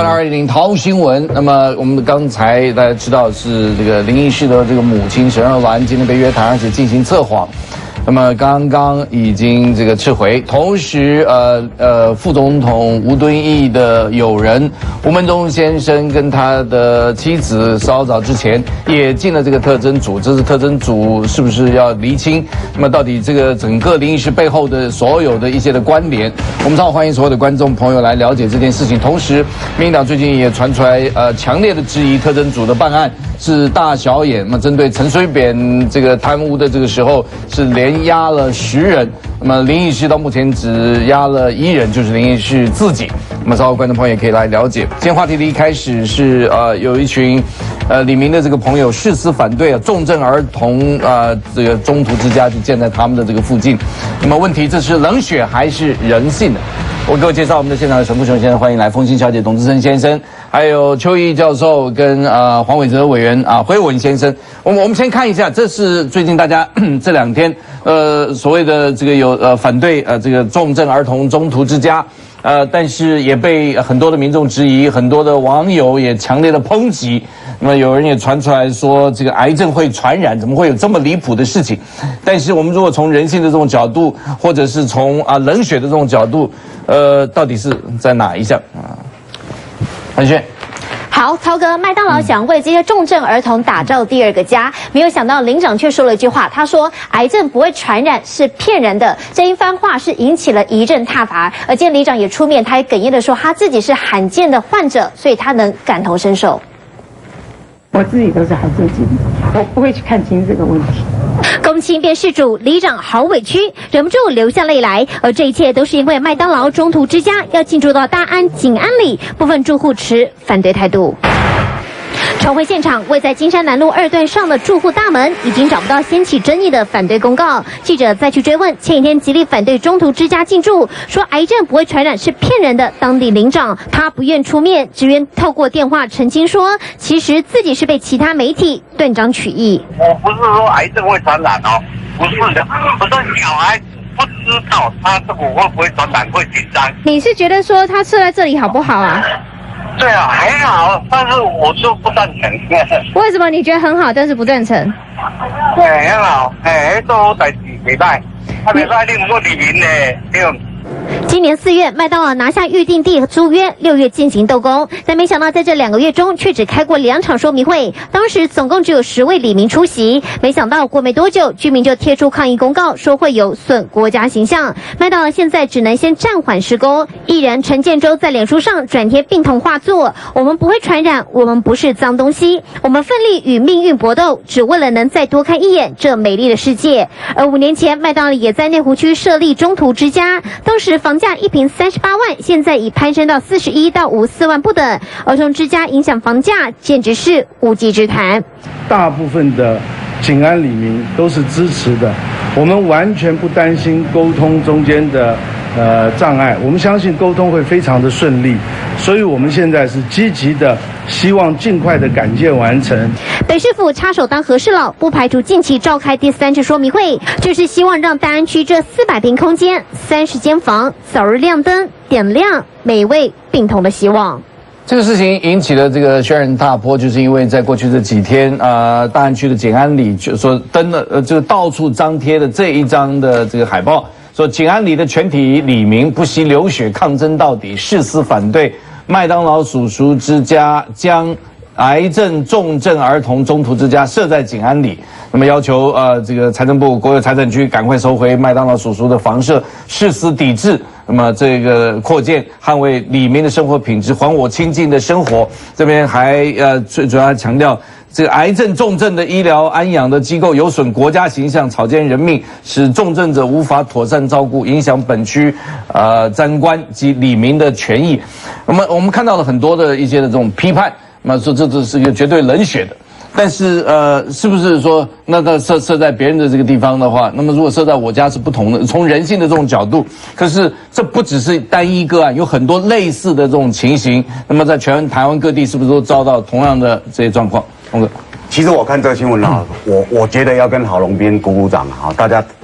欢210桃新闻。那么我们刚才大家知道是这个林医师的这个母亲沈若兰今天被约谈，而且进行测谎。那么刚刚已经这个撤回，同时副总统吴敦义的友人吴孟中先生跟他的妻子稍早之前也进了这个特侦组，这是特侦组是不是要厘清？那么到底这个整个林医师背后的所有的一些的关联，我们超欢迎所有的观众朋友来了解这件事情。同时，民进党最近也传出来强烈的质疑特侦组的办案是大小眼，那么针对陈水扁这个贪污的这个时候是连押了10人，那么林医师到目前只押了1人，就是林医师自己。那么稍后观众朋友也可以来了解。今天话题的一开始是有一群李明的这个朋友誓死反对重症儿童这个中途之家就建在他们的这个附近。那么问题这是冷血还是人性呢？我给我介绍我们的现场的沈富雄先生，欢迎来；风清小姐董志生先生，还有邱毅教授跟黄伟哲委员辉文先生。我们先看一下，这是最近大家这2天所谓的这个有反对这个重症儿童中途之家。但是也被很多的民众质疑，很多的网友也强烈的抨击。那么有人也传出来说，这个癌症会传染，怎么会有这么离谱的事情？但是我们如果从人性的这种角度，或者是从冷血的这种角度，到底是在哪一项啊？韩轩。 好，涛哥，麦当劳想为这些重症儿童打造第2个家，没有想到领长却说了一句话，他说癌症不会传染是骗人的。这一番话是引起了一阵挞伐，而今天领长也出面，他也哽咽的说他自己是罕见的患者，所以他能感同身受。 我自己都是癌症基因，我不会去看清这个问题。 公亲变事主，里长好委屈，忍不住流下泪来。而这一切都是因为麦当劳中途之家要进驻到大安景安里，部分住户持反对态度。重回现场，位在金山南路2段上的住户大门已经找不到掀起争议的反对公告。记者再去追问，前几天极力反对中途之家进驻，说癌症不会传染是骗人的。当地领长他不愿出面，只愿透过电话澄清说，其实自己是被其他媒体断章取义。 我不是说癌症会传染哦，不是的，我说小孩子不知道他这个会不会传染，会紧张。 你是觉得说他设在这里好不好啊？ 对啊，还好，但是我就不赞成。 为什么你觉得很好，但是不赞成？ 对，很好，都在礼拜，礼拜6不理明呢，对。 今年4月，麦当劳拿下预定地租约，6月进行动工，但没想到在这2个月中，却只开过2场说明会。当时总共只有10位里民出席，没想到过没多久，居民就贴出抗议公告，说会有损国家形象。麦当劳现在只能先暂缓施工。艺人陈建州在脸书上转贴病童画作：我们不会传染，我们不是脏东西，我们奋力与命运搏斗，只为了能再多看一眼这美丽的世界。而5年前，麦当劳也在内湖区设立中途之家，当时房价1坪38万，现在已攀升到41到54万不等。儿童之家影响房价，简直是无稽之谈。 大部分的景安里民都是支持的，我们完全不担心沟通中间的障碍，我们相信沟通会非常的顺利，所以我们现在是积极的，希望尽快的改建完成。 北市府插手当和事佬，不排除近期召开第3次说明会，就是希望让大安区这400平空间、30间房早日亮灯，点亮每位病童的希望。 这个事情引起了这个轩然大波，就是因为在过去这几天，大安区的景安里就说登了这个到处张贴的这一张的这个海报，说景安里的全体里民不惜流血抗争到底，誓死反对麦当劳叔叔之家将癌症重症儿童中途之家设在景安里，那么要求这个财政部国有财产局赶快收回麦当劳叔叔的房舍，誓死抵制。那么这个扩建捍卫里民的生活品质，还我清静的生活。这边还最主要强调，这个癌症重症的医疗安养的机构有损国家形象，草菅人命，使重症者无法妥善照顾，影响本区沾官及里民的权益。我们看到了很多的一些的这种批判，那么说这是一个绝对冷血的。但是是不是说那设在别人的这个地方的话，那么如果设在我家是不同的，从人性的这种角度，可是这不只是单一个案，有很多类似的这种情形，那么在全台湾各地是不是都遭到同样的这些状况？洪哥， 其实我看这个新闻啊，我觉得要跟郝龙斌鼓掌啊，大家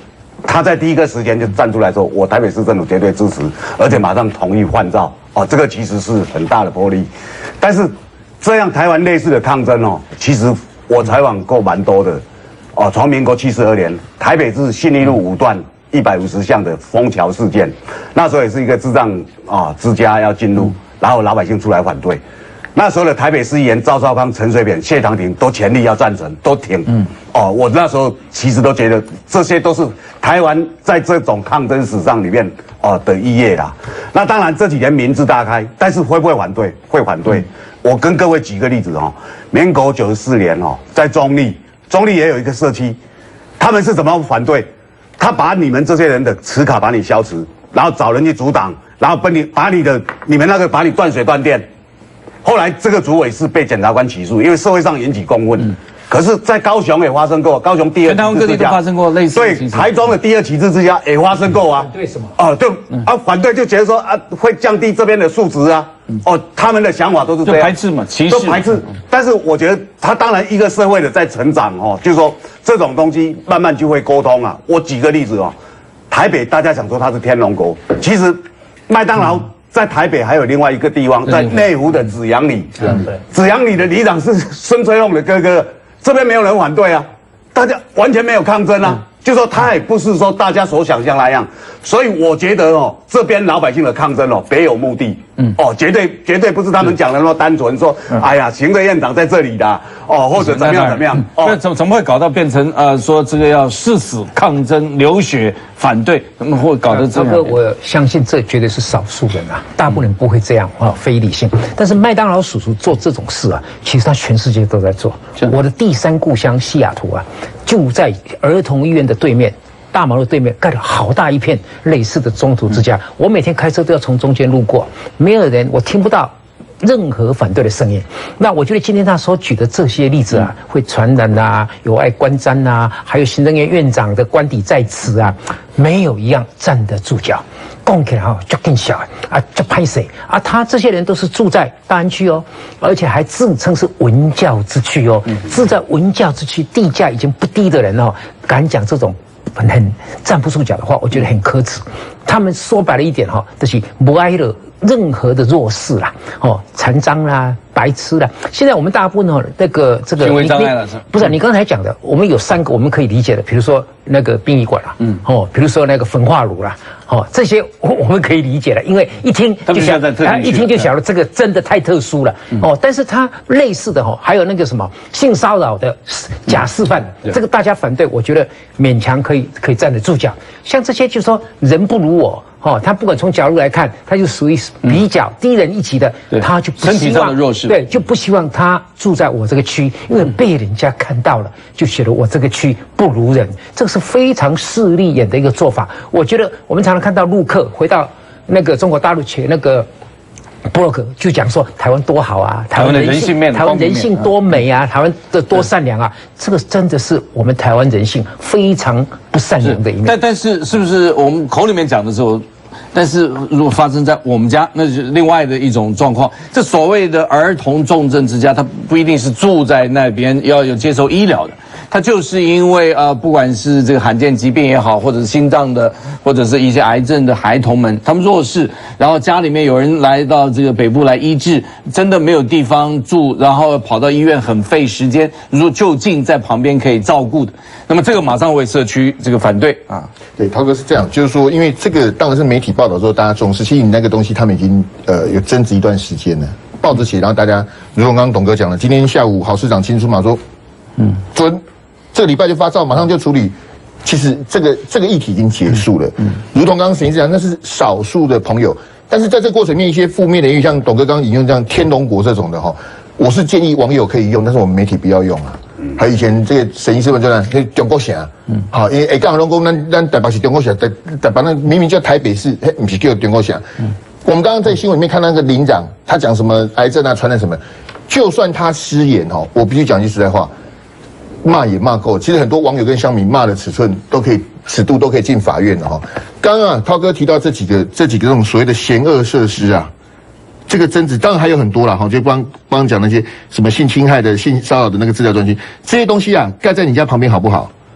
他在第一个时间就站出来说，我台北市政府绝对支持，而且马上同意换照。哦，这个其实是很大的魄力。但是这样台湾类似的抗争哦，其实我采访过蛮多的。哦，从民国72年，台北市信义路5段150巷的枫桥事件，那时候也是一个智障之家要进入，然后老百姓出来反对。那时候的台北市议员赵少康、陈水扁、谢长廷都全力要赞成，都挺。我那时候其实都觉得这些都是台湾在这种抗争史上里面的一页啦。那当然这几年民智大开，但是会不会反对？会反对。我跟各位举个例子民国94年在中立也有一个社区，他们是怎么反对？他把你们这些人的持卡把你消磁，然后找人去阻挡，然后把你们那个把你断水断电。后来这个主委是被检察官起诉，因为社会上引起公愤。可是，在高雄也发生过，高雄第二台湾各地都发生过类似的情形。 对，台中的第二启智之家也发生过啊。 对什么？ 反对就觉得说会降低这边的素质啊。他们的想法都是这样， 就排斥嘛，歧视， 都排斥。但是我觉得他当然一个社会的在成长就是说这种东西慢慢就会沟通啊。我举个例子台北大家想说它是天龙国，其实麦当劳。在台北还有另外一个地方，在内湖的紫阳里，紫阳里的里长是孙吹龙的哥哥，这边没有人反对啊，大家完全没有抗争啊，就说他也不是说大家所想象那样，所以我觉得这边老百姓的抗争别有目的，绝对不是他们讲的那么单纯说，哎呀，行政院长在这里的或者怎么样， 那怎么会搞到变成说这个要誓死抗争、流血反对，怎么会搞得这样？ 我相信这绝对是少数人啊，大部分人不会这样非理性。但是麦当劳叔叔做这种事其实他全世界都在做。我的第3故乡西雅图就在儿童医院的对面。大马路对面盖了好大一片类似的中途之家，我每天开车都要从中间路过，没有人，我听不到任何反对的声音。那我觉得今天他所举的这些例子会传染有碍观瞻还有行政院院长的官邸在此没有一样站得住脚。讲起来就更小就拍谁他这些人都是住在大安区而且还自称是文教之区住在文教之区，地价已经不低的人敢讲这种很站不住脚的话，我觉得很可耻。他们说白了一点就是不爱了任何的弱势啦，残障啦、白痴啦。现在我们大部分这个行为障碍了， 不是你刚才讲的，我们有3个我们可以理解的，比如说那个殡仪馆啦，比如说那个焚化炉啦，这些我们可以理解的，因为一听就晓得这个真的太特殊了但是它类似的还有那个什么性骚扰的假示范，这个大家反对，我觉得勉强可以站得住脚。像这些就是说人不如我他不管从角度来看，他就属于比较低人一级的，他就不希望身体上的弱势， 对，就不希望他住在我这个区，因为被人家看到了，就觉得我这个区不如人，这个是非常势利眼的一个做法。我觉得我们常常看到陆客回到那个中国大陆去那个部落格就讲说台湾多好台湾人性多美台湾的多善良这个真的是我们台湾人性非常不善良的一面。 但是是不是我们口里面讲的时候？但是如果发生在我们家，那是另外的一种状况。这所谓的儿童重症之家，他不一定是住在那边要有接受医疗的，他就是因为不管是这个罕见疾病也好，或者是心脏的，或者是一些癌症的孩童们，他们弱势，然后家里面有人来到这个北部来医治，真的没有地方住，然后跑到医院很费时间，如果就近在旁边可以照顾的，那么这个马上为社区这个反对对，涛哥是这样，就是说，因为这个当然是媒体报道之后大家重视，其实你那个东西他们已经有争执一段时间了，报纸写，然后大家如同刚刚董哥讲了，今天下午郝市长亲书嘛说，准这个礼拜就发照，马上就处理。其实这个议题已经结束了，如同刚刚沈医师讲，那是少数的朋友，但是在这个过程里面一些负面的言语，像董哥刚刚引用这样天龙国这种的我是建议网友可以用，但是我们媒体不要用还有以前这个沈医师们就那中国城好，因为刚龙讲咱台北是中国城，台北那明明叫台北市，不是叫中国城。我们刚刚在新闻里面看到那个领长，他讲什么癌症传染什么，就算他失言我必须讲句实在话，骂也骂够。其实很多网友跟乡民骂的尺度都可以进法院了刚刚涛哥提到这几个这种所谓的嫌恶设施这个争执当然还有很多啦就帮讲那些什么性侵害的、性骚扰的那个治疗中心，这些东西盖在你家旁边好不好？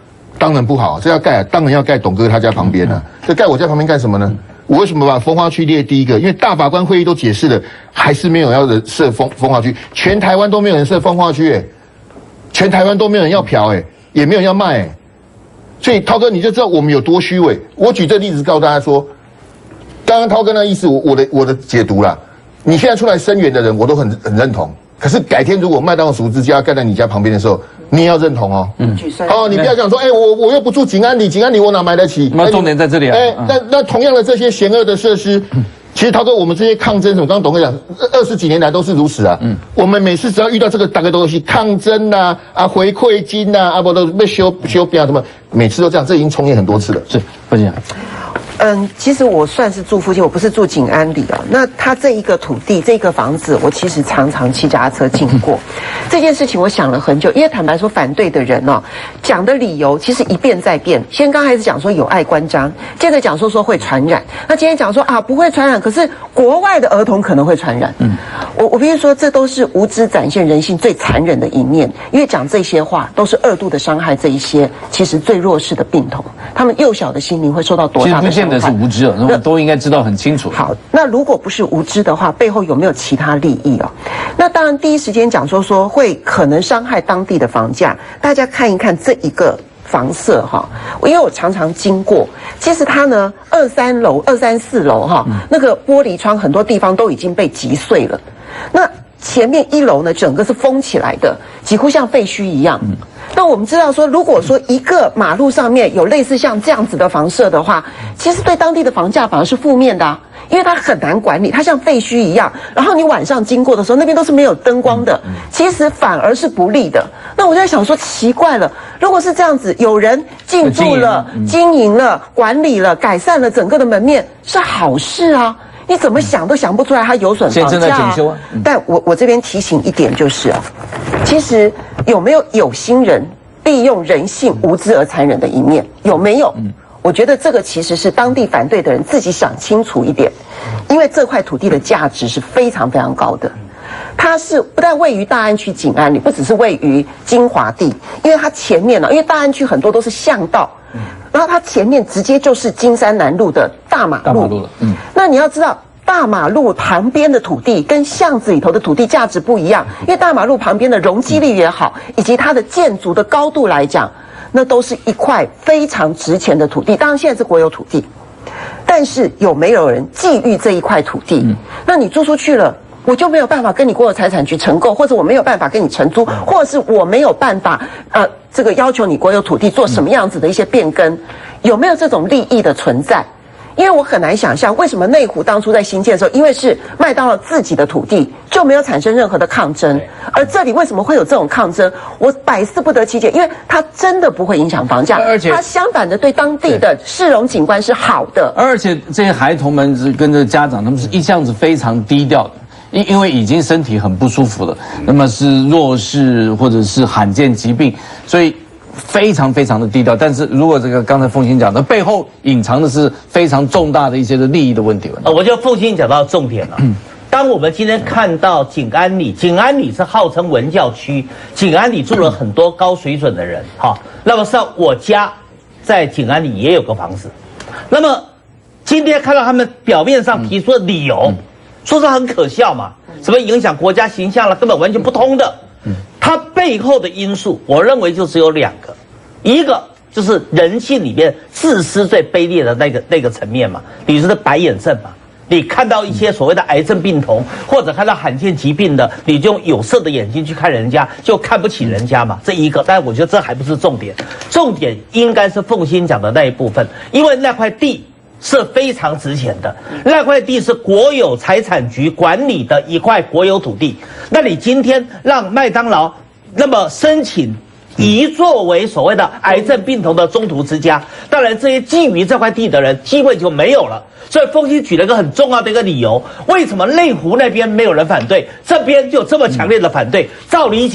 当然不好，这要盖，当然要盖董哥他家旁边啊。这盖我家旁边干什么呢？我为什么把风化区列第一个？因为大法官会议都解释了，还是没有要设风化区，全台湾都没有人设风化区，全台湾都没有人要嫖，也没有人要卖，所以涛哥你就知道我们有多虚伪。我举这例子告诉大家说，刚刚涛哥那意思，我的解读啦，你现在出来声援的人，我都很认同。可是改天如果麦当劳薯之家盖在你家旁边的时候，你也要认同哦。你不要讲说，我又不住景安里，景安里我哪买得起？ 那重点在这里啊。 那同样的这些险恶的设施，其实涛哥，我们这些抗争什么，刚刚董哥讲，20几年来都是如此啊。我们每次只要遇到这个大概都是抗争呐，回馈金呐，不都被修标什么，每次都这样，这已经重演很多次了。 是，不行。 其实我算是住附近，我不是住景安里啊。那他这一个土地，这个房子，我其实常常骑脚踏车经过。这件事情我想了很久，因为坦白说，反对的人讲的理由其实一变再变。先刚开始讲说有碍观瞻，接着讲说会传染。那今天讲说不会传染，可是国外的儿童可能会传染。我必须说，这都是无知展现人性最残忍的一面。因为讲这些话都是2度的伤害这一些其实最弱势的病童，他们幼小的心灵会受到多大的伤害？ 是无知我们都应该知道很清楚。 好，那如果不是无知的话，背后有没有其他利益那当然，第一时间讲说会可能伤害当地的房价。大家看一看这一个房舍因为我常常经过，其实它呢2、3楼、2、3、4楼那个玻璃窗很多地方都已经被击碎了。那前面1楼呢，整个是封起来的，几乎像废墟一样。那我们知道说，如果说一个马路上面有类似像这样子的房舍的话，其实对当地的房价反而是负面的因为它很难管理，它像废墟一样。然后你晚上经过的时候，那边都是没有灯光的，其实反而是不利的。那我就在想说，奇怪了，如果是这样子，有人进驻了、经营了、管理了、改善了整个的门面，是好事啊。你怎么想都想不出来它有损房价现在正在检修但我这边提醒一点就是其实有没有心人利用人性无知而残忍的一面？有没有？我觉得这个其实是当地反对的人自己想清楚一点，因为这块土地的价值是非常非常高的。它是不但位于大安区景安里，不只是位于精华地，因为它前面因为大安区很多都是巷道。然后它前面直接就是金山南路的大马路了。那你要知道，大马路旁边的土地跟巷子里头的土地价值不一样，因为大马路旁边的容积率也好，以及它的建筑的高度来讲，那都是一块非常值钱的土地。当然现在是国有土地，但是有没有人觊觎这一块土地？那你租出去了，我就没有办法跟你国有财产局承购，或者我没有办法跟你承租，或者是我没有办法这个要求你国有土地做什么样子的一些变更，有没有这种利益的存在？因为我很难想象为什么内湖当初在兴建的时候，因为是麦当劳自己的土地，就没有产生任何的抗争，而这里为什么会有这种抗争？我百思不得其解，因为它真的不会影响房价，而且它相反的对当地的市容景观是好的。 而且这些孩童们是跟着家长，他们是一向是非常低调的。因为已经身体很不舒服了，那么是弱势或者是罕见疾病，所以非常非常的低调。但是如果这个刚才凤馨讲的背后隐藏的是非常重大的一些的利益的问题。 我觉得凤馨讲到重点了。当我们今天看到景安里是号称文教区，景安里住了很多高水准的人，那么像我家在景安里也有个房子，那么今天看到他们表面上提出的理由。说是很可笑嘛，什么影响国家形象了，根本完全不通的。它背后的因素，我认为就只有2个，一个就是人性里面自私最卑劣的那个层面嘛，你说的白眼症嘛，你看到一些所谓的癌症病童，或者看到罕见疾病的，你就用有色的眼睛去看人家，就看不起人家嘛，这一个。但是我觉得这还不是重点，重点应该是凤馨讲的那一部分，因为那块地。是非常值钱的，那块地是国有财产局管理的一块国有土地。那你今天让麦当劳那么申请移作为所谓的癌症病童的中途之家，当然这些觊觎这块地的人机会就没有了。所以凤馨举了一个很重要的一个理由，为什么内湖那边没有人反对，这边就这么强烈的反对？照理讲，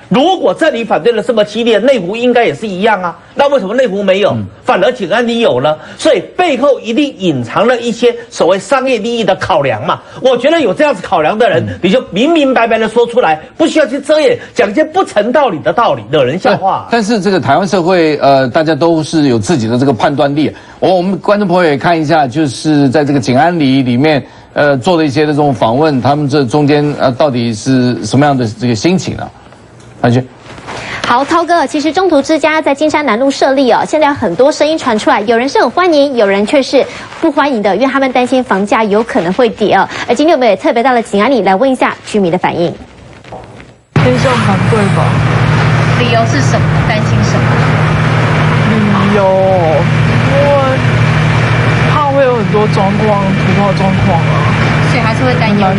如果这里反对的这么激烈，内湖应该也是一样啊。那为什么内湖没有，反而景安里有呢？所以背后一定隐藏了一些所谓商业利益的考量嘛。我觉得有这样子考量的人，你就明明白白的说出来，不需要去遮掩，讲一些不成道理的道理，惹人笑话。 但是这个台湾社会，大家都是有自己的这个判断力。我们观众朋友也看一下，就是在这个景安里面，做了一些的这种访问，他们这中间到底是什么样的这个心情啊？阿娟。 好，涛哥，其实中途之家在金山南路设立哦，现在有很多声音传出来，有人是很欢迎，有人却是不欢迎的，因为他们担心房价有可能会跌哦。而今天我们也特别到了景安里来问一下居民的反应。 偏向反对吧？ 理由是什么？担心什么？ 理由，因为怕会有很多状况，突发状况啊， 所以还是会担忧，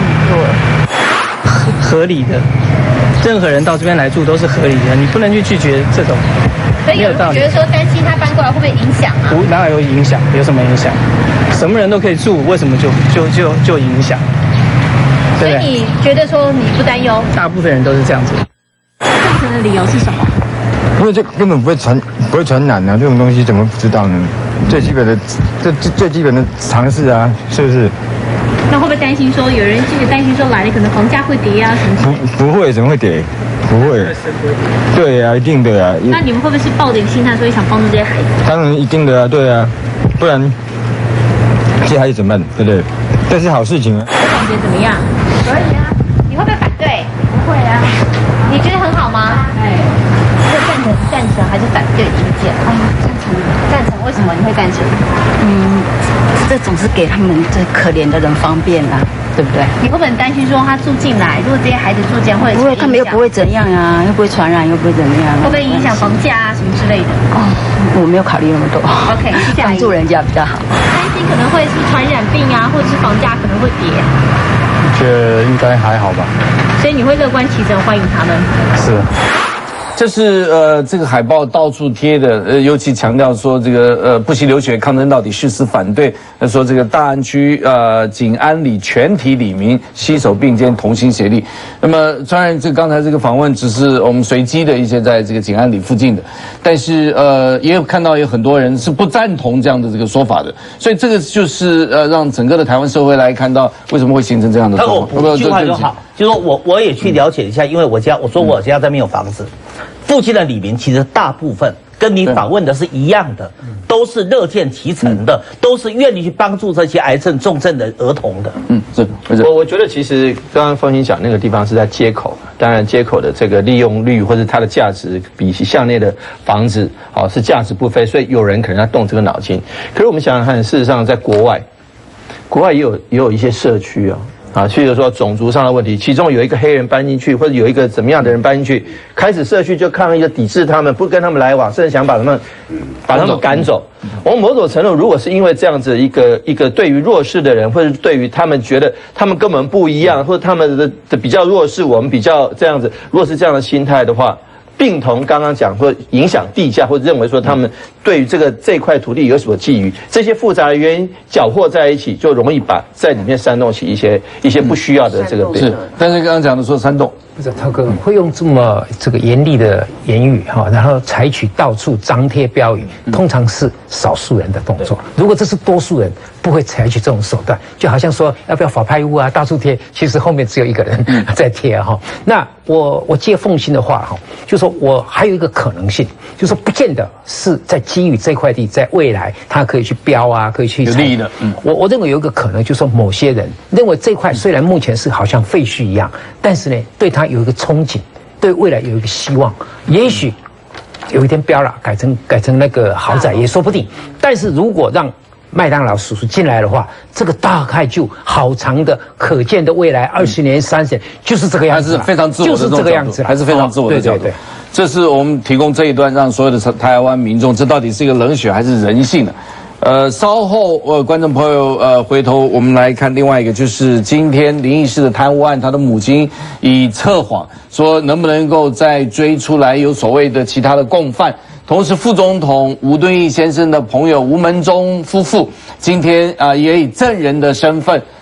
对， 合理的。任何人到这边来住都是合理的，你不能去拒绝这种。 所以有人觉得说担心他搬过来会不会影响啊？ 哪有影响？有什么影响？什么人都可以住，为什么就影响？ 所以你觉得说你不担忧？ 大部分人都是这样子。 造成的理由是什么？ 因为这根本不会传染啊，这种东西怎么不知道呢？最基本的最基本的常识啊，是不是？ 那会不会担心说有人记得担心说来了可能房价会跌啊什么？ 不会，怎么会跌？不会。对啊，一定的啊。 那你们会不会是抱着一个心态，所以想帮助这些孩子？ 当然一定的啊，对啊，不然这些孩子怎么办？对不对？这是好事情啊。 我感觉怎么样？可以啊。你会不会反对？不会啊。你觉得很好吗？哎。是赞成还是反对的意见？赞成。为什么你会赞成？ 这总是给他们这可怜的人方便啊，对不对？ 你会不会很担心说他住进来，如果这些孩子住进来会不会，他们又不会怎样啊，又不会传染，又不会怎么样， 会不会影响房价啊什么之类的？ 我没有考虑那么多。 OK， 帮助人家比较好。 担心可能会是传染病啊，或者是房价可能会跌。 这应该还好吧？ 所以你会乐观其成，欢迎他们。 是。 这是这个海报到处贴的，尤其强调说这个不惜流血抗争到底，誓死反对。说这个大安区景安里全体里民携手并肩，同心协力。那么当然，这刚才这个访问只是我们随机的一些在这个景安里附近的，但是也有看到有很多人是不赞同这样的这个说法的。所以这个就是让整个的台湾社会来看到为什么会形成这样的状况。 一句话就好，就是说我也去了解一下，因为我说我家这边有房子。附近的里民其实大部分跟你访问的是一样的，都是乐见其成的，都是愿意去帮助这些癌症重症的儿童的。 我觉得其实刚刚凤馨讲那个地方是在街口，当然街口的这个利用率或者它的价值比巷内的房子是价值不菲，所以有人可能要动这个脑筋。可是我们想想看，事实上在国外也有一些社区譬如说种族上的问题，其中有一个黑人搬进去，或者有一个怎么样的人搬进去，开始社区就抗议，就抵制他们，不跟他们来往，甚至想把他们赶走。我们某种程度，如果是因为这样子一个对于弱势的人，或者对于他们觉得他们根本不一样，或者他们的比较弱势，我们比较这样子，如果是这样的心态的话，并同刚刚讲或影响地价，或者认为说他们对于这块土地有所觊觎，这些复杂的原因搅和在一起，就容易把在里面煽动起一些不需要的这个。 是，但是刚刚讲的说煽动， 不是涛哥会用这么严厉的言语然后采取到处张贴标语，通常是少数人的动作。如果这是多数人，不会采取这种手段，就好像说要不要法拍屋啊，到处贴，其实后面只有一个人在贴那我借凤馨的话就说我还有一个可能性，就说不见得是在基于这块地在未来它可以去标啊，可以去有利益的。 我认为有一个可能，就是说某些人认为这块虽然目前是好像废墟一样，但是呢对它有一个憧憬，对未来有一个希望，也许有一天标了改成那个豪宅也说不定。但是如果让麦当劳叔叔进来的话，这个大概就好长的可见的未来20年、30年就是这个样子， 还是非常自我的就是这个样子， 还是非常自我的角度。这是我们提供这一段，让所有的台湾民众，这到底是一个冷血还是人性的？稍后观众朋友回头我们来看另外一个，就是今天林义士的贪污案，他的母亲以测谎说能不能够再追出来有所谓的其他的共犯。同时，副总统吴敦义先生的朋友吴门中夫妇今天也以证人的身份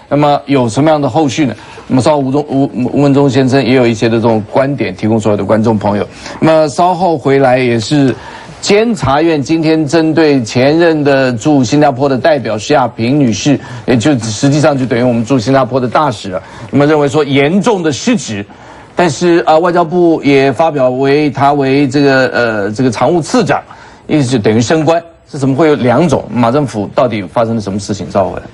那么有什么样的后续呢？那么稍后吴文忠先生也有一些的这种观点提供所有的观众朋友。那么稍后回来也是监察院今天针对前任的驻新加坡的代表施亚萍女士，也就实际上就等于我们驻新加坡的大使了。那么认为说严重的失职，但是外交部也发表为他为这个常务次长，意思就等于升官。这怎么会有两种？马政府到底发生了什么事情？稍后回来。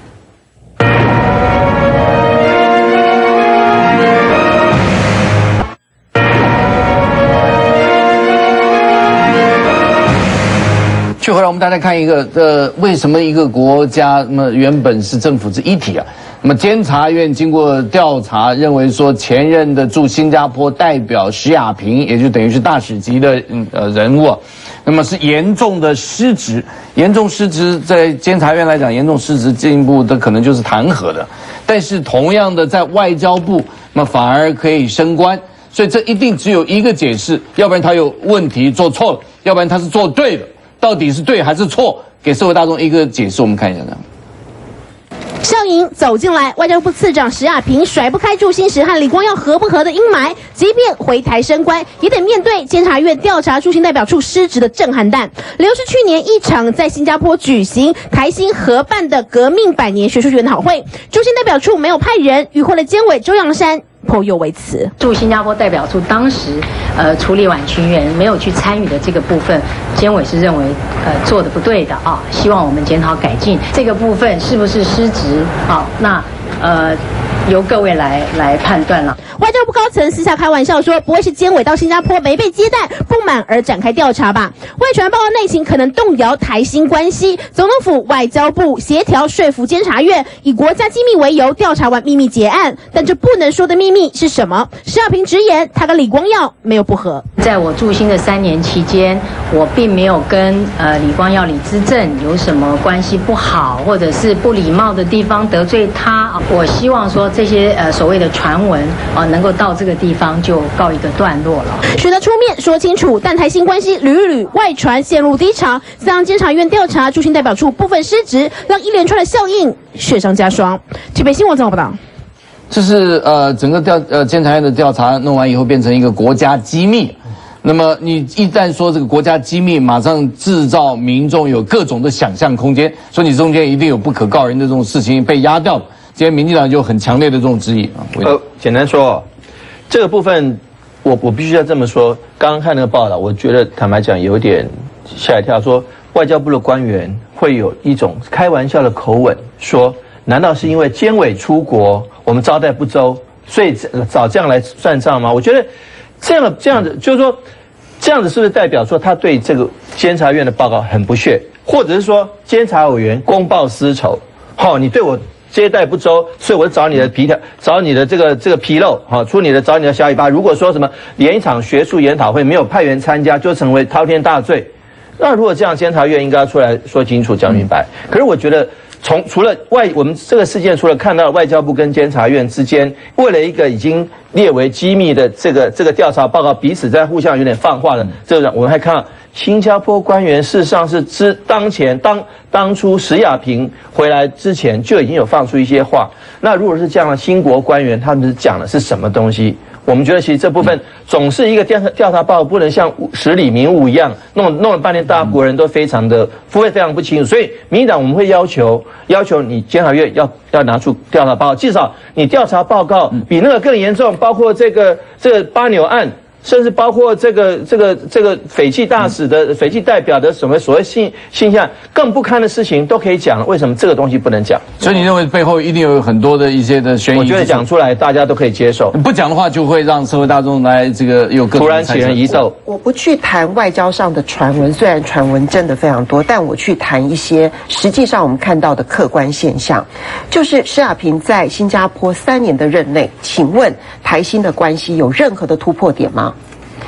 去回来，我们大家看一个为什么一个国家那么原本是政府之一体啊？那么监察院经过调查，认为说前任的驻新加坡代表施亚萍，也就等于是大使级的人物啊，那么是严重的失职。严重失职在监察院来讲，严重失职进一步的可能就是弹劾的。但是同样的，在外交部，那么反而可以升官。所以这一定只有一个解释，要不然他有问题做错了，要不然他是做对的。到底是对还是错？给社会大众一个解释，我们看一下呢。 校营走进来，外交部次长施亚萍甩不开驻新时和李光耀合不合的阴霾，即便回台升官，也得面对监察院调查驻新代表处失职的震撼弹。留是去年一场在新加坡举行台新合办的革命百年学术研讨会，驻新代表处没有派人，与会的监委周扬山颇有微词。 驻新加坡代表处当时处理婉群园没有去参与的这个部分，监委是认为做的不对的啊，希望我们检讨改进这个部分是不是失职啊？那由各位来判断了。 外交部高层私下开玩笑说，不会是监委到新加坡没被接待不满而展开调查吧？外传报告内情可能动摇台新关系，总统府、外交部协调说服监察院，以国家机密为由调查完秘密结案，但这不能说的秘密是什么？施亚萍直言，他跟李光耀没有不合。 在我驻新的3年期间，我并没有跟李光耀、李资正有什么关系不好，或者是不礼貌的地方得罪他。我希望说这些所谓的传闻能够到这个地方就告一个段落了。 选择出面说清楚，但台新关系屡屡外传陷入低潮，让监察院调查驻新代表处部分失职，让一连串的效应雪上加霜。台北新闻综合报道。 这是整个监察院的调查弄完以后变成一个国家机密。那么你一旦说这个国家机密，马上制造民众有各种的想象空间，说你中间一定有不可告人的这种事情被压掉了。今天民进党就很强烈的这种质疑啊。 简单说，这个部分我必须要这么说。刚刚看那个报道，我觉得坦白讲有点吓一跳，说外交部的官员会有一种开玩笑的口吻，说难道是因为监委出国，我们招待不周，所以找这样来算账吗？我觉得这样子就是说，这样子是不是代表说他对这个监察院的报告很不屑，或者是说监察委员公报私仇？你对我接待不周，所以我找你的找你的这个纰漏，找你的小尾巴。如果说什么连一场学术研讨会没有派员参加，就成为滔天大罪。那如果这样，监察院应该要出来说清楚、讲明白。可是我觉得，除了我们这个事件，除了看到外交部跟监察院之间为了一个已经列为机密的这个调查报告，彼此在互相有点放话的这种，我们还看到新加坡官员事实上是当初施亚萍回来之前就已经有放出一些话。那如果是这样的新国官员，他们讲的是什么东西？我们觉得其实这部分总是一个调查报告，不能像十里明雾一样弄了半天，大家国人都非常不清楚。所以民进党我们会要求你监察院要拿出调查报告，至少你调查报告比那个更严重，包括这个巴纽案。甚至包括这个匪气大使的匪气代表的什么所谓性向更不堪的事情都可以讲了，为什么这个东西不能讲？ 所以你认为背后一定有很多的一些的悬疑？ 我觉得讲出来大家都可以接受， 不讲的话就会让社会大众来这个有各种突然起人疑窦。 我不去谈外交上的传闻，虽然传闻真的非常多，但我去谈一些实际上我们看到的客观现象，就是施亚萍在新加坡3年的任内，请问台新的关系有任何的突破点吗？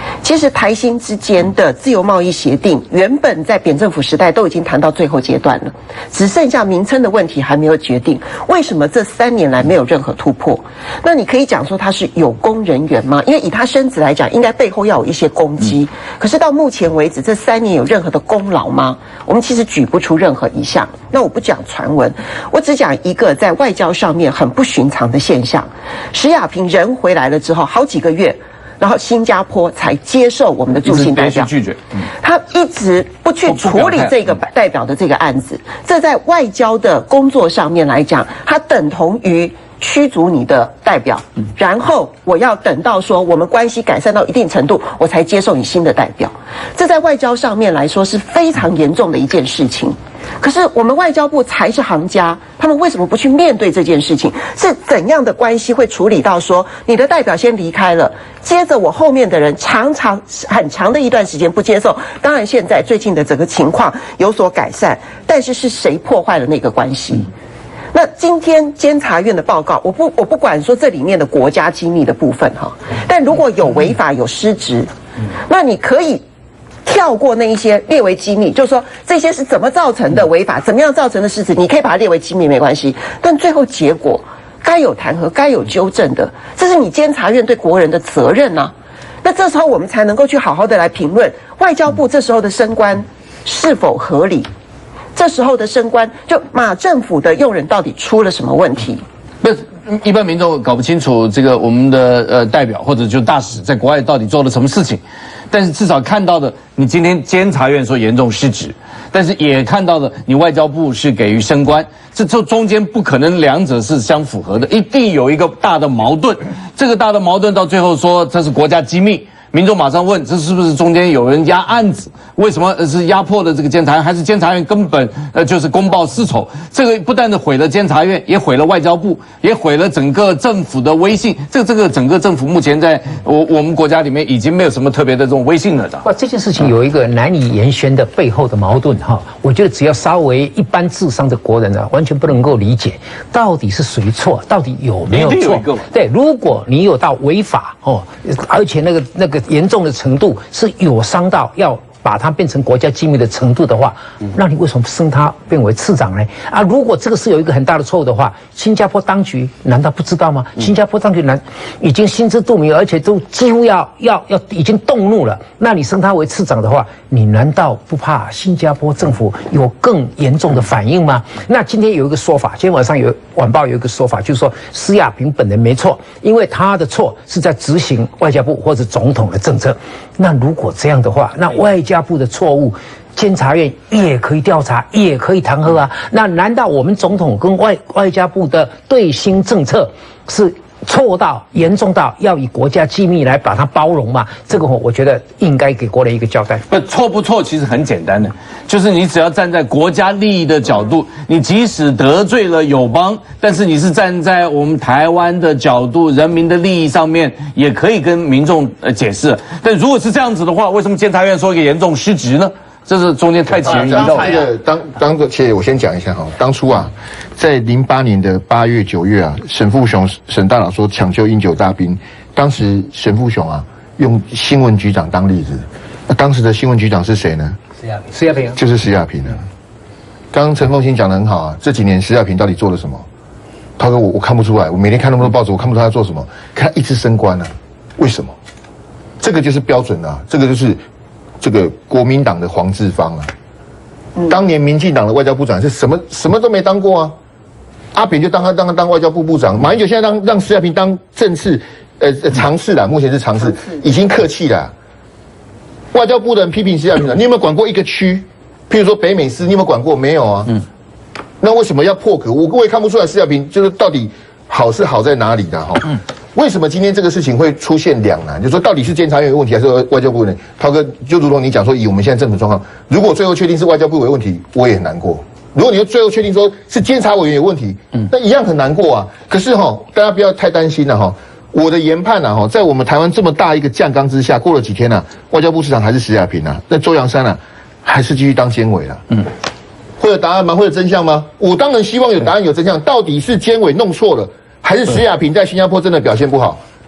其实台新之间的自由贸易协定，原本在扁政府时代都已经谈到最后阶段了，只剩下名称的问题还没有决定。为什么这3年来没有任何突破？那你可以讲说他是有功人员吗？因为以他升职来讲，应该背后要有一些功绩。可是到目前为止，这3年有任何的功劳吗？我们其实举不出任何一项。那我不讲传闻，我只讲一个在外交上面很不寻常的现象。石亚平人回来了之后，好几个月。然后新加坡才接受我们的驻新代表， 拒绝， 他一直不去处理这个代表的这个案子，这在外交的工作上面来讲，它等同于驱逐你的代表，然后我要等到说我们关系改善到一定程度，我才接受你新的代表，这在外交上面来说是非常严重的一件事情。可是我们外交部才是行家，他们为什么不去面对这件事情？是怎样的关系会处理到说你的代表先离开了，接着我后面的人很长的一段时间不接受？当然现在最近的整个情况有所改善，但是是谁破坏了那个关系？那今天监察院的报告，我不管说这里面的国家机密的部分哈，但如果有违法有失职，那你可以跳过那一些列为机密，就是说这些是怎么造成的违法，怎么样造成的事实，你可以把它列为机密没关系，但最后结果该有弹劾该有纠正的，这是你监察院对国人的责任啊。那这时候我们才能够去好好的来评论外交部这时候的升官是否合理，这时候的升官就马政府的用人到底出了什么问题？ 不是一般民众搞不清楚这个我们的代表或者就大使在国外到底做了什么事情，但是至少看到的，你今天监察院说严重失职，但是也看到的，你外交部是给予升官，这中间不可能两者是相符合的，一定有一个大的矛盾。这个大的矛盾到最后说这是国家机密，民众马上问这是不是中间有人压案子？为什么是压迫的这个监察院，还是监察院根本就是公报私仇？这个不但是毁了监察院，也毁了外交部，也毁了整个政府的威信。这个整个政府目前在我们国家里面已经没有什么特别的这种威信了的。 哇，这件事情有一个难以言宣的背后的矛盾哈，我觉得只要稍微一般智商的国人呢，完全不能够理解到底是谁错，到底有没有错？对，如果你有到违法哦，而且那个严重的程度是有伤到要把它变成国家机密的程度的话，那你为什么升他变为次长呢？啊，如果这个是有一个很大的错误的话，新加坡当局难道不知道吗？新加坡当局已经心知肚明，而且都几乎要已经动怒了。那你升他为次长的话，你难道不怕新加坡政府有更严重的反应吗？那今天有一个说法，今天晚上晚报有一个说法，就是说施亚平本人没错，因为他的错是在执行外交部或者总统的政策。那如果这样的话，那外交部的错误，监察院也可以调查，也可以弹劾啊。那难道我们总统跟外交部的对新政策是错到严重到要以国家机密来把它包容吗？这个我觉得应该给国人一个交代。 错不错其实很简单的，就是你只要站在国家利益的角度，你即使得罪了友邦，但是你是站在我们台湾的角度，人民的利益上面，也可以跟民众解释。但如果是这样子的话，为什么监察院说一个严重失职呢？这是中间太起人意料。 其实我先讲一下哈，当初啊，在08年的8月9月啊，沈富雄沈大佬说抢救英九大兵，当时沈富雄啊用新闻局长当例子，那当时的新闻局长是谁呢？ 施亚平， 就是施亚平啊。刚刚陈凤馨讲得很好啊，这几年施亚平到底做了什么？他说我看不出来，我每天看那么多报纸，我看不出他做什么，看一直升官啊，为什么？这个就是标准啊，这个就是这个国民党的黄志芳啊。当年民进党的外交部长是什么都没当过啊，阿扁就当外交部部长，马英九现在让施亚平当正式常侍啦，目前是常侍，已经客气啦。外交部的人批评施亚平了，你有没有管过一个区？譬如说北美司，你有没有管过？没有啊。那为什么要破格？我也看不出来施亚平就是到底好是好在哪里的哈？为什么今天这个事情会出现两难？就是说到底是监察院有问题还是外交部有问题？涛哥，就如同你讲说，以我们现在政府状况，如果最后确定是外交部有问题，我也很难过。如果你最后确定说是监察委员有问题，那一样很难过啊。可是大家不要太担心了哈。我的研判啊，在我们台湾这么大一个酱缸之下，过了几天啊，外交部市长还是施亚平啊，那周扬山啊，还是继续当监委了。会有答案吗？会有真相吗？我当然希望有答案有真相，到底是监委弄错了，还是施亚平在新加坡真的表现不好？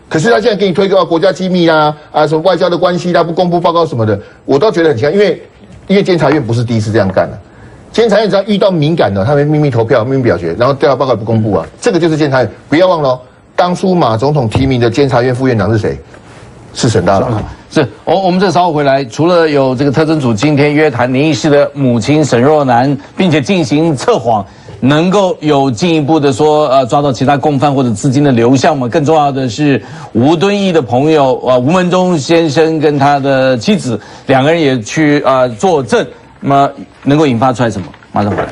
可是他现在给你推个国家机密啦，什么外交的关系啦，不公布报告什么的，我倒觉得很奇怪，因为监察院不是第一次这样干了。监察院只要遇到敏感的，他们秘密投票、秘密表决，然后调查报告也不公布啊，这个就是监察院。不要忘了哦，当初马总统提名的监察院副院长是谁？是沈大佬。 是，我们这稍后回来，除了有这个特侦组今天约谈林义士的母亲沈若楠，并且进行测谎，能够有进一步的说抓到其他共犯或者资金的流向吗？更重要的是吴敦义的朋友吴文忠先生跟他的妻子两个人也去作证，那么能够引发出来什么？马上回来。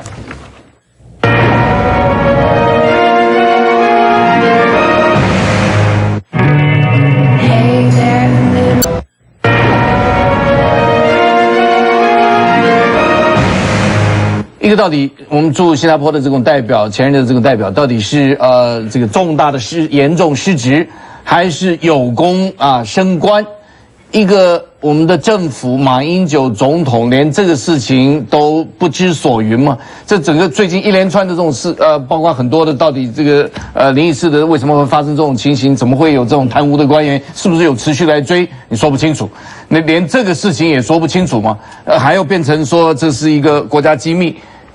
一个到底，我们驻新加坡的这种代表，前任的这个代表，到底是这个重大的严重失职，还是有功升官？一个我们的政府马英九总统连这个事情都不知所云吗？这整个最近一连串的这种事，包括很多的到底这个林义士的为什么会发生这种情形？怎么会有这种贪污的官员？是不是有持续来追？你说不清楚。那连这个事情也说不清楚吗？还要变成说这是一个国家机密？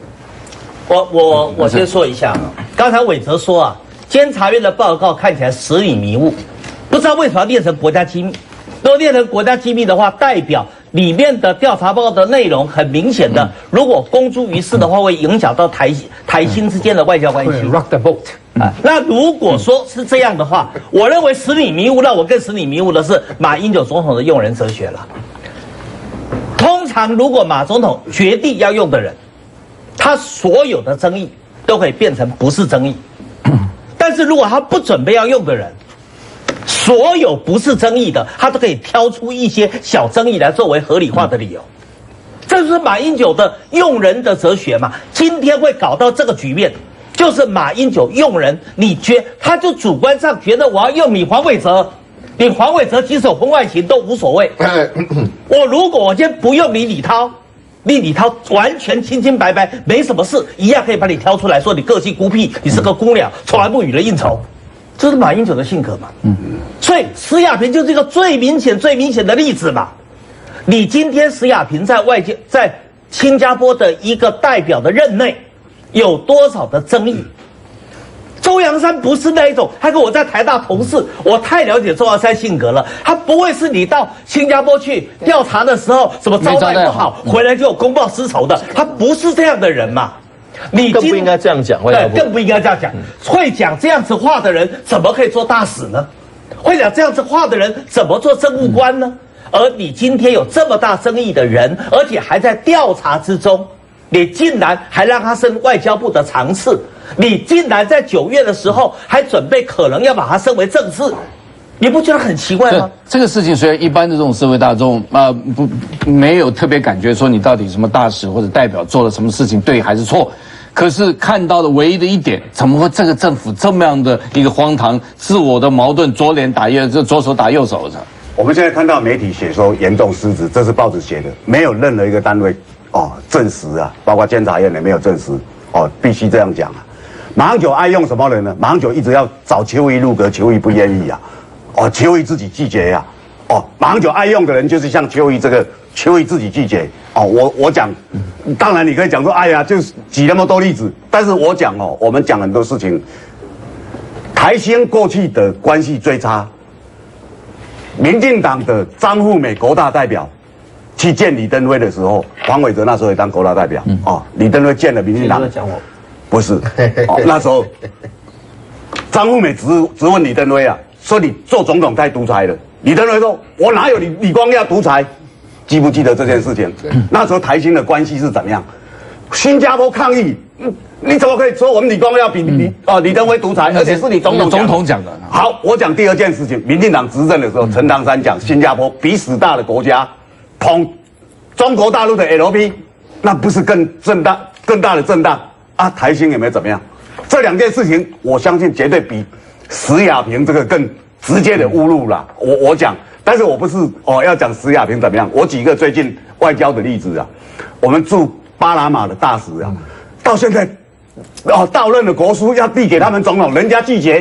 我先说一下，刚才伟哲说监察院的报告看起来实里迷雾，不知道为什么要列成国家机密。如果列成国家机密的话，代表里面的调查报告的内容很明显的，如果公诸于世的话，会影响到台新之间的外交关系。 rock the boat。 那如果说是这样的话，我认为实里迷雾，让我更实里迷雾的是马英九总统的用人哲学了。通常如果马总统决定要用的人，他所有的争议都可以变成不是争议，但是如果他不准备要用的人，所有不是争议的，他都可以挑出一些小争议来作为合理化的理由。这就是马英九的用人的哲学嘛。今天会搞到这个局面，就是马英九用人，他就主观上觉得我要用你黄伟哲，你黄伟哲即使有婚外情都无所谓。如果我今天不用你李涛，李涛完全清清白白，没什么事，一样可以把你挑出来说你个性孤僻，你是个姑娘，从来不与人应酬。这是马英九的性格嘛？所以施亚平就是一个最明显的例子嘛。你今天施亚平在新加坡的一个代表的任内，有多少的争议？周扬山不是那一种，他跟我在台大同事，我太了解周扬山性格了，他不会是你到新加坡去调查的时候，什么招待不好，回来就有公报私仇的，他不是这样的人嘛。 你更不应该这样讲， 更不应该这样讲。会讲这样子话的人，怎么可以做大使呢？会讲这样子话的人，怎么做政务官呢？而你今天有这么大争议的人，而且还在调查之中，你竟然还让他升外交部的常次，你竟然在9月的时候还准备可能要把他升为正次，你不觉得很奇怪吗？ 这个事情虽然一般的这种社会大众没有特别感觉说你到底什么大使或者代表做了什么事情对还是错，可是看到的唯一的一点，怎么会这个政府这么样的一个荒唐、自我的矛盾，左手打右手的？ 我们现在看到媒体写说严重失职，这是报纸写的，没有任何一个单位证实包括监察院也没有证实必须这样讲马英九爱用什么人呢？马英九一直要找邱毅入阁，邱毅不愿意邱毅自己拒绝马英九爱用的人就是像邱毅邱毅自己拒绝我讲，当然你可以讲说，哎呀，就是举那么多例子，但是我讲我们讲很多事情，台新过去的关系最差，民进党的张富美国大代表去见李登辉的时候，黄伟哲那时候也当国大代表李登辉见了民进党，不是那时候张富美质问李登辉说你做总统太独裁了。李登辉说：“我哪有李光耀独裁？”记不记得这件事情？那时候台新的关系是怎么样？新加坡抗议，你怎么可以说我们李光耀比李登辉独裁？而且是你总统讲的。好，我讲第二件事情，民进党执政的时候，陈唐山讲新加坡比死大的国家，捧中国大陆的 LP， 那不是更大的震荡台新有没有怎么样？这两件事情，我相信绝对比石亚平这个更直接的侮辱啦。我讲。但是我不是要讲石亚平怎么样，我举一个最近外交的例子我们驻巴拿马的大使到现在到任的国书要递给他们总统，人家拒绝，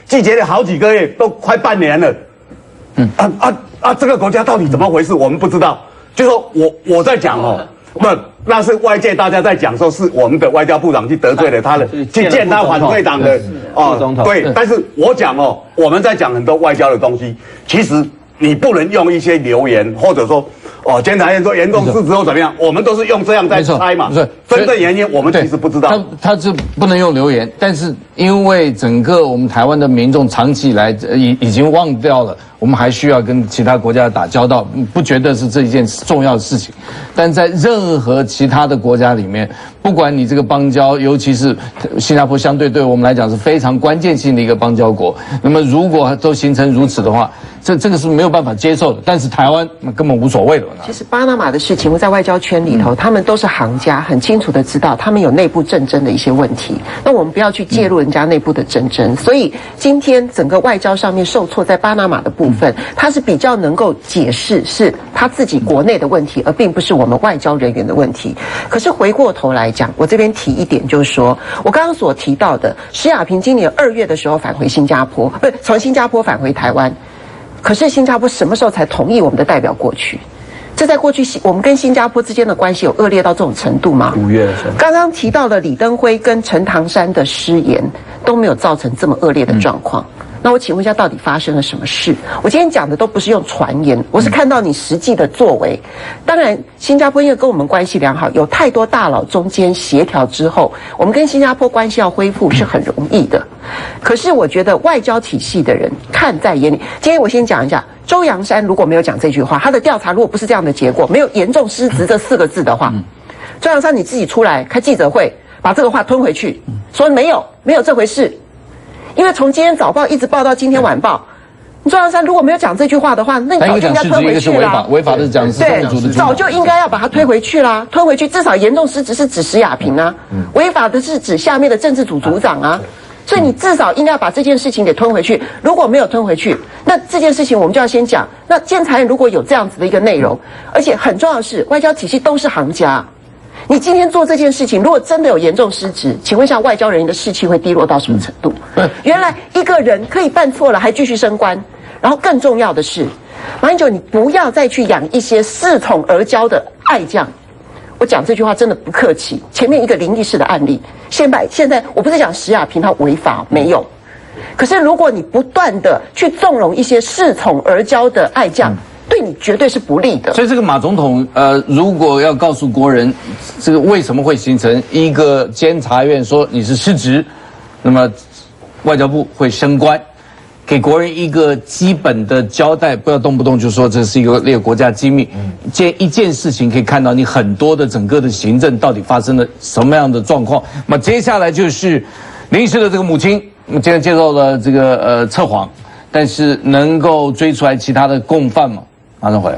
季节了好几个月，都快半年了。这个国家到底怎么回事？我们不知道。就说我在讲哦，不，那是外界大家在讲，说是我们的外交部长去得罪了他的，去见他反对党的对。但是我讲哦，我们在讲很多外交的东西，其实你不能用一些流言，或者说监察院说严重失职后怎么样，我们都是用这样在猜嘛。是真正原因，我们其实不知道。 他是不能用流言，但是因为整个我们台湾的民众长期以来已经忘掉了。我们还需要跟其他国家打交道，不觉得是这一件重要的事情。但在任何其他的国家里面，不管你这个邦交，尤其是新加坡，相对对我们来讲是非常关键性的一个邦交国。那么如果都形成如此的话，这个是没有办法接受的。但是台湾根本无所谓了。 其实巴拿马的事情，在外交圈里头，他们都是行家，很清楚的知道他们有内部政争的一些问题。那我们不要去介入人家内部的政争。所以今天整个外交上面受挫，在巴拿马的部分，他是比较能够解释是他自己国内的问题，而并不是我们外交人员的问题。可是回过头来讲，我这边提一点，就是说我刚刚所提到的，施雅萍今年2月的时候返回新加坡，不是从新加坡返回台湾，可是新加坡什么时候才同意我们的代表过去？这在过去我们跟新加坡之间的关系有恶劣到这种程度吗？5月的时候，刚刚提到的李登辉跟陈唐山的失言都没有造成这么恶劣的状况。那我请问一下，到底发生了什么事？我今天讲的都不是用传言，我是看到你实际的作为。当然，新加坡因为跟我们关系良好，有太多大佬中间协调之后，我们跟新加坡关系要恢复是很容易的。可是我觉得外交体系的人看在眼里。今天我先讲一下，周扬山如果没有讲这句话，他的调查如果不是这样的结果，没有严重失职这4个字的话，周扬山你自己出来开记者会，把这个话吞回去，说没有这回事。因为从今天早报一直报到今天晚报，周扬山如果没有讲这句话的话，那你早就应该吞回去啦。 违法的是讲是政府的， 早就应该要把它推回去啦，吞回去至少严重失职是指施雅萍啊，违法的是指下面的政治组组长啊，所以你至少应该要把这件事情给吞回去。如果没有吞回去，那这件事情我们就要先讲。那监察院如果有这样子的一个内容，而且很重要的是，外交体系都是行家。你今天做这件事情，如果真的有严重失职，请问一下外交人员的士气会低落到什么程度？原来一个人可以办错了还继续升官，然后更重要的是，马英九你不要再去养一些恃宠而骄的爱将。我讲这句话真的不客气。前面一个林义士的案例，现在我不是讲施雅萍她违法没有，可是如果你不断的去纵容一些恃宠而骄的爱将，对你绝对是不利的。 所以这个马总统，如果要告诉国人，这个为什么会形成一个监察院说你是失职，那么外交部会升官，给国人一个基本的交代，不要动不动就说这是一个国家机密。一件事情可以看到你很多的整个的行政到底发生了什么样的状况。那么接下来就是林医师的这个母亲，今天接受了这个测谎，但是能够追出来其他的共犯吗？马上回来。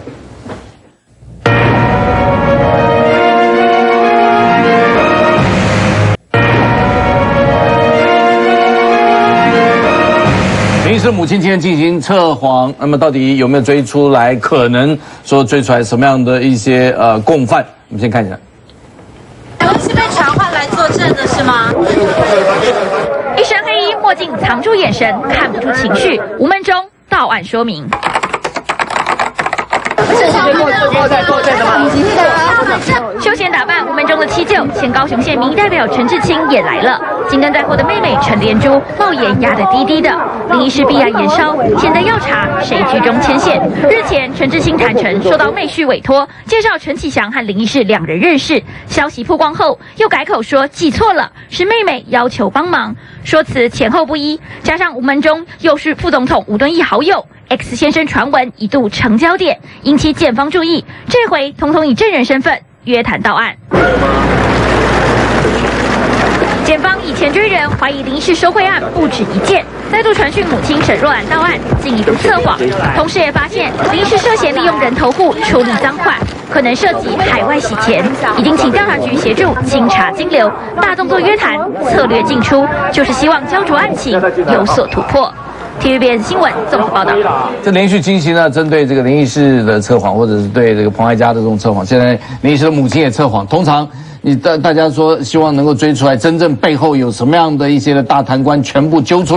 林医师母亲今天进行测谎，那么到底有没有追出来？可能说追出来什么样的一些共犯？我们先看一下。 是被传唤来作证的是吗？一身黑衣，墨镜藏住眼神，看不出情绪。吴门中到案说明。休闲打扮，吴门中的七舅，前高雄县民意代表陈志清也来了。紧跟在后的妹妹陈莲珠，帽檐压得低低的。林医师闭眼延烧，现在要查谁居中牵线。日前，陈志清坦承受到妹婿委托，介绍陈启祥和林医师2人认识。消息曝光后，又改口说记错了，是妹妹要求帮忙，说辞前后不一。加上吴门中又是副总统吴敦义好友。X 先生传闻一度成焦点，引起检方注意。这回统统以证人身份约谈到案。检方以前追人怀疑林医师收贿案不止一件，再度传讯母亲沈若兰到案，进一步测谎。同时也发现林医师涉嫌利用人头户处理赃款，可能涉及海外洗钱，已经请调查局协助清查金流，大动作约谈，策略进出，就是希望焦灼案情有所突破。TVBS 新闻综合报道。 这连续惊奇呢，针对这个林医师的测谎，或者是对这个彭爱家的这种测谎，现在林医师的母亲也测谎。通常大家说希望能够追出来真正背后有什么样的一些的大贪官，全部揪出来，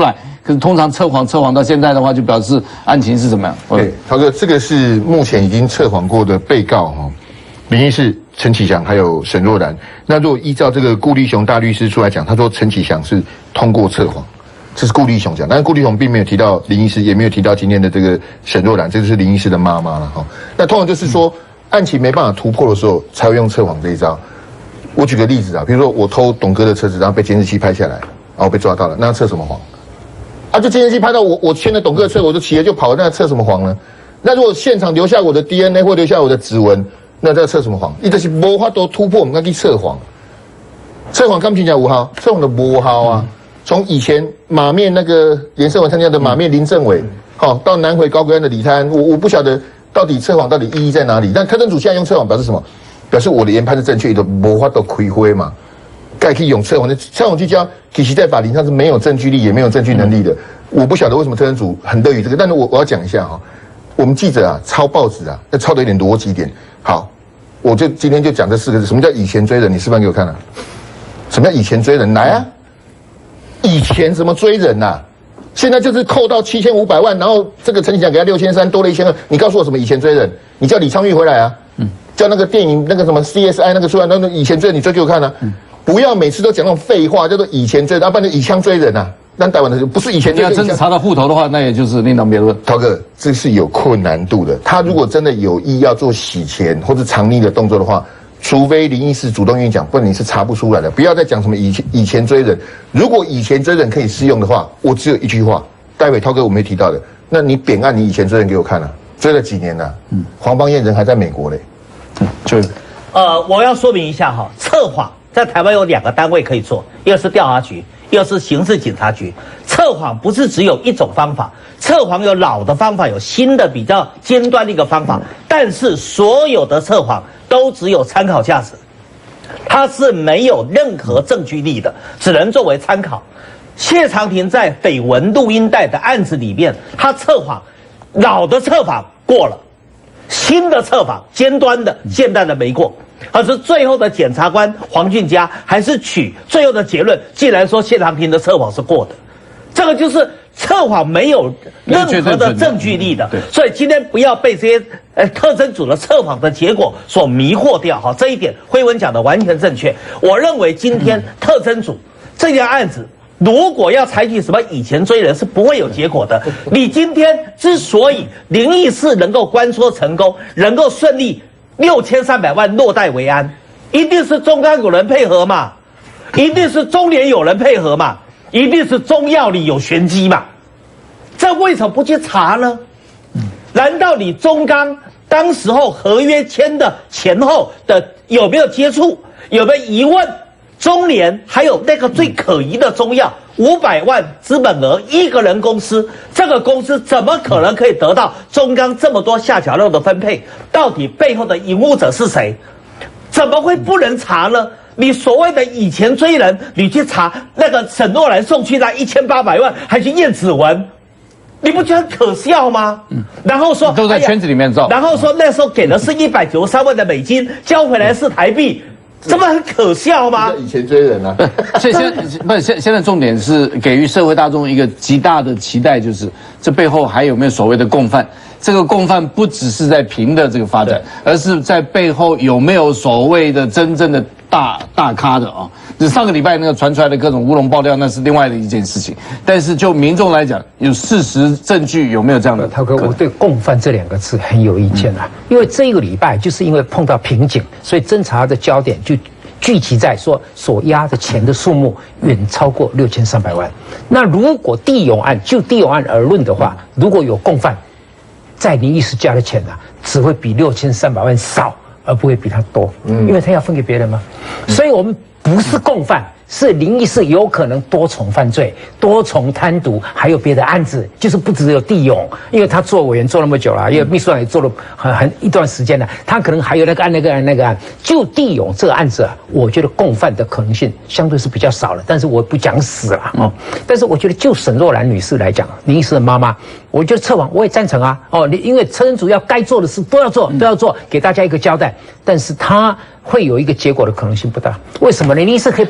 可是通常测谎到现在的话，就表示案情是怎么样？ 对，涛哥，这个是目前已经测谎过的被告哈，林医师、陈启祥还有沈若兰。那如果依照这个顾立雄大律师出来讲，他说陈启祥是通过测谎，这是顾立雄讲，但是顾立雄并没有提到林医师，也没有提到今天的这个沈若兰，这就是林医师的妈妈了哈。那通常就是说案情没办法突破的时候，才会用测谎这一招。我举个例子啊，比如说我偷董哥的车子，然后被监视器拍下来，然后被抓到了，那要测什么谎？啊，就监视器拍到我牵了董哥的车，我就骑了就跑了，那要测什么谎呢？那如果现场留下我的 DNA 或留下我的指纹，那这要测什么谎？一直是没法都突破，我们要去测谎。测谎刚评价5号，测谎的5号啊。从以前马面那个连胜文参加的马面林政委，好到南回高轨岸的李泰安，我不晓得到底测谎到底意义在哪里。但特侦组现在用测谎表示什么？表示我的研判是正确的，没法都开灰嘛。该可以用测谎的测谎技巧，其实在法庭上是没有证据力，也没有证据能力的。我不晓得为什么特侦组很乐于这个，但是我要讲一下哈，我们记者啊抄报纸啊，要抄的有点逻辑一点。好，我就今天就讲这4个字，什么叫以前追人？你示范给我看啊。什么叫以前追人？来啊！以前怎么追人啊？现在就是扣到7500万，然后这个陈启祥给他6300，多了1200。你告诉我什么以前追人？你叫李昌钰回来啊！叫那个电影那个什么 CSI 那个出来，那以前追人你追给我看啊！不要每次都讲那种废话，叫做以前追人，不然就以枪追人啊！那台湾的不是以前追人。 要真的查到户头的话，那也就是另当别论。 涛哥，这是有困难度的。他如果真的有意要做洗钱或者藏匿的动作的话，除非林医师主动愿意讲，不然你是查不出来的。不要再讲什么以前追人。如果以前追人可以适用的话，我只有一句话，待会涛哥我没提到的，那你扁案你以前追人给我看啊，追了几年了？黄邦彦人还在美国嘞。 我要说明一下哈，测谎在台湾有2个单位可以做，一个是调查局，一个是刑事警察局。测谎不是只有一种方法，测谎有老的方法，有新的比较尖端的一个方法，但是所有的测谎都只有参考价值，它是没有任何证据力的，只能作为参考。谢长廷在绯闻录音带的案子里面，他测谎，老的测谎过了，新的测谎尖端的现在的没过。可是最后的检察官黄俊佳还是取最后的结论，竟然说谢长廷的测谎是过的，这个就是测谎没有任何的证据力的。所以今天不要被这些特侦组的测谎的结果所迷惑掉。好，这一点辉文讲的完全正确。我认为今天特侦组这件案子，如果要采取什么以前追人，是不会有结果的。你今天之所以林义士能够关说成功，能够顺利6300万落袋为安，一定是中钢有人配合嘛，一定是中联有人配合嘛，一定是中药里有玄机嘛。这为什么不去查呢？难道你中钢当时候合约签的前后的有没有接触，有没有疑问？中联还有那个最可疑的中药500万资本额一个人公司，这个公司怎么可能可以得到中钢这么多下脚肉的分配？到底背后的引误者是谁？怎么会不能查呢？你所谓的以前追人，你去查那个沈若兰送去那1800万，还去验指纹，你不觉得很可笑吗？然后说都在圈子里面造， 然后说那时候给的是193万的美金，交回来是台币。这不很可笑吗？ 以前追人啊， 所以现在重点是给予社会大众一个极大的期待，就是这背后还有没有所谓的共犯？这个共犯不只是在平的这个发展，而是在背后有没有所谓的真正的大咖的啊？就上个礼拜那个传出来的各种乌龙爆料，那是另外的一件事情。但是就民众来讲，有事实证据有没有这样的？ 涛哥，我对共犯这2个字很有意见啊，因为这个礼拜就是因为碰到瓶颈，所以侦查的焦点就聚集在说所押的钱的数目远超过6300万。那如果地勇案就地勇案而论的话，如果有共犯，在林义士家的钱啊，只会比6300万少，而不会比他多，因为他要分给别人嘛。所以我们不是共犯，是林义士有可能多重犯罪、多重贪渎，还有别的案子，就是不只有地勇，因为他做委员做那么久了，因为秘书长也做了很一段时间了，他可能还有那个案、那个案、那个案。就地勇这个案子啊，我觉得共犯的可能性相对是比较少了，但是我不讲死了哦。但是我觉得就沈若兰女士来讲，林义士的妈妈，我觉得测谎我也赞成啊。哦，因为特侦组要该做的事都要做，给大家一个交代，但是他会有一个结果的可能性不大。为什么呢？林医师可以把钱搬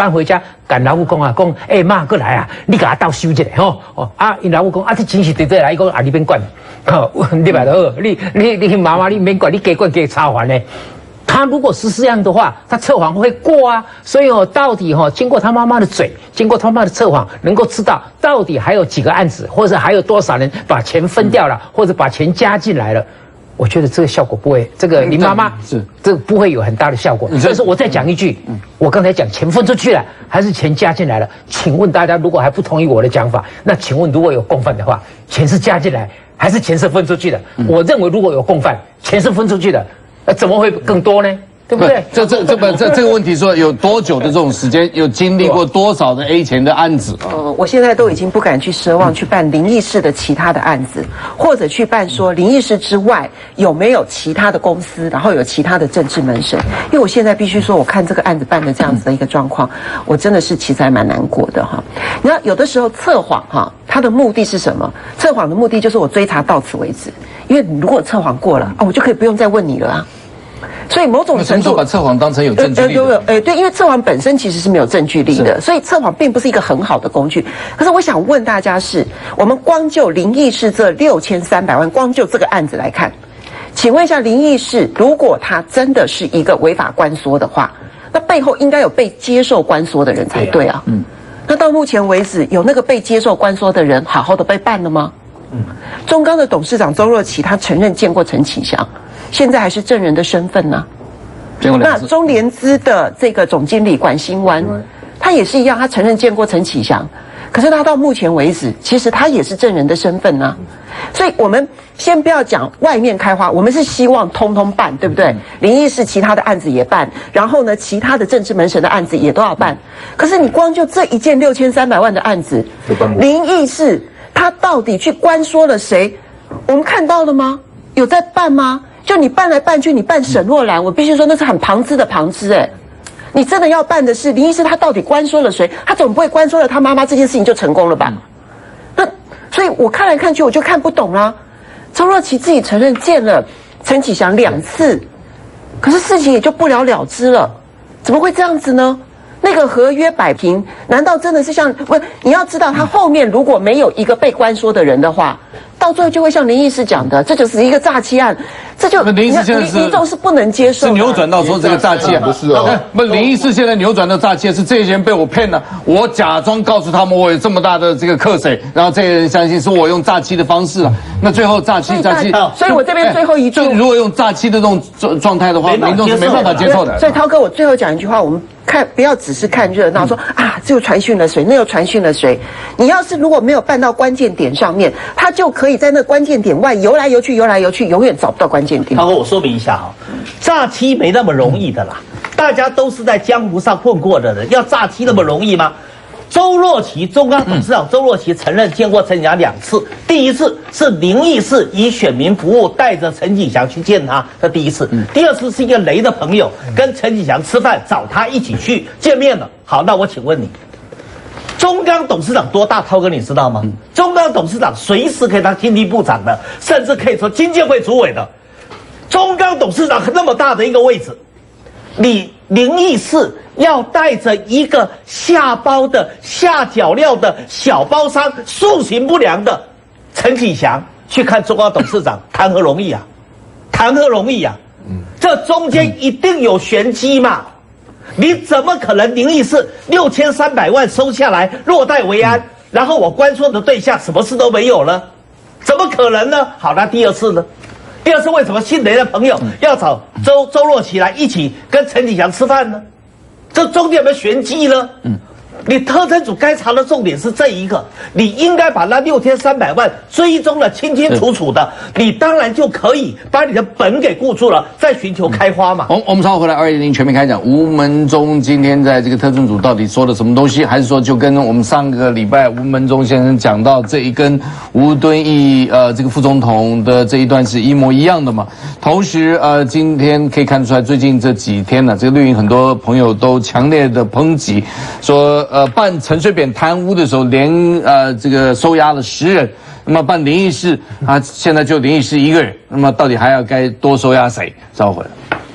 班回家，赶老母讲啊，讲哎妈过来啊，你给他倒收一下吼哦啊，因老母讲啊，这钱是对对来，伊讲啊你免管，好，你摆好，你妈妈你免管，你加管加插还呢。他如果是这样的话，他测谎会过啊。所以到底经过他妈妈的嘴，经过他妈妈的测谎，能够知道到底还有几个案子，或者还有多少人把钱分掉了，或者把钱加进来了。我觉得这个效果不会，这个林妈妈是这个不会有很大的效果。但是我再讲一句，我刚才讲钱分出去了，还是钱加进来了？请问大家如果还不同意我的讲法，那请问如果有共犯的话，钱是加进来还是钱是分出去的？我认为如果有共犯，钱是分出去的。怎么会更多呢？对不对？ 这个问题说有多久的这种时间，有经历过多少的 A 钱的案子？ 我现在都已经不敢去奢望去办灵异室的其他的案子，或者去办说灵异室之外有没有其他的公司，然后有其他的政治门神。因为我现在必须说，我看这个案子办的这样子的一个状况，我真的是其实还蛮难过的哈。你知道，有的时候测谎哈，它的目的是什么？测谎的目的就是我追查到此为止，因为你如果测谎过了啊，我就可以不用再问你了啊。所以某种程度把测谎当成有证据力的， 对，因为测谎本身其实是没有证据力的，所以测谎并不是一个很好的工具。可是我想问大家是，我们光就灵异室这6300万，光就这个案子来看，请问一下，灵异室如果它真的是一个违法关缩的话，那背后应该有被接受关缩的人才对啊。那到目前为止，有那个被接受关缩的人好好的被办了吗？中钢的董事长周若琪他承认见过陈启祥，现在还是证人的身份呢。那中联资的这个总经理管新湾，他也是一样，他承认见过陈启祥，可是他到目前为止，其实他也是证人的身份呢。所以我们先不要讲外面开花，我们是希望通通办，对不对？灵异室其他的案子也办，然后呢，其他的政治门神的案子也都要办。可是你光就这一件6300万的案子，灵异室他到底去关说了谁？我们看到了吗？有在办吗？就你办来办去，你办沈若兰，我必须说那是很旁支的旁支哎。你真的要办的是林医师，他到底关说了谁？他总不会关说了他妈妈这件事情就成功了吧？那所以我看来看去我就看不懂啦。周若琪自己承认见了陈启祥2次，可是事情也就不了了之了，怎么会这样子呢？那个合约摆平，难道真的是像不？你要知道，他后面如果没有一个被关说的人的话，到最后就会像林医师讲的，这就是一个诈欺案，这就民众是不能接受的。 是扭转到说这个诈欺案不是哦？ 不，林医师现在扭转到诈欺是这些人被我骗了，我假装告诉他们我有这么大的这个课水，然后这些人相信是我用诈欺的方式了。那最后诈欺， 所以我这边最后一句， 就如果用诈欺的这种状态的话，民众是没办法接受的。 所以涛哥，我最后讲一句话，我们不要只是看热闹，说啊，这又传讯了谁，那又传讯了谁。你要是如果没有办到关键点上面，他就可以在那关键点外游来游去，游来游去，永远找不到关键点。 涛哥，我说明一下哈，诈欺没那么容易的啦，大家都是在江湖上混过的人，要诈欺那么容易吗？周若琪，中钢董事长周若琪承认见过陈启祥2次，第一次是灵异室以选民服务带着陈启祥去见他，这第一次；第二次是一个雷的朋友跟陈启祥吃饭，找他一起去见面了。好，那我请问你，中钢董事长多大？涛哥你知道吗？中钢董事长随时可以当经济部长的，甚至可以说经建会主委的。中钢董事长那么大的一个位置，你灵异室要带着一个下包的下脚料的小包商，素行不良的陈启祥去看中钢董事长，谈何容易啊？谈何容易啊？这中间一定有玄机嘛？你怎么可能灵异室6300万收下来落袋为安，然后我关说的对象什么事都没有了？怎么可能呢？好，那第二次呢？第二次为什么姓雷的朋友要找周若琪来一起跟陈启祥吃饭呢？这中间有没有玄机呢？你特侦组该查的重点是这一个，你应该把那6300万追踪的清清楚楚的，你当然就可以把你的本给顾住了，再寻求开花嘛。 我们稍后回来210全面开讲。吴门中今天在这个特侦组到底说了什么东西？还是说就跟我们上个礼拜吴门中先生讲到这一跟吴敦义这个副总统的这一段是一模一样的嘛？同时今天可以看出来，最近这几天呢，这个绿营很多朋友都强烈的抨击，说办陈水扁贪污的时候，连这个收押了10人，那么办灵异室现在就灵异室1个人，那么到底还要该多收押谁？稍后回来。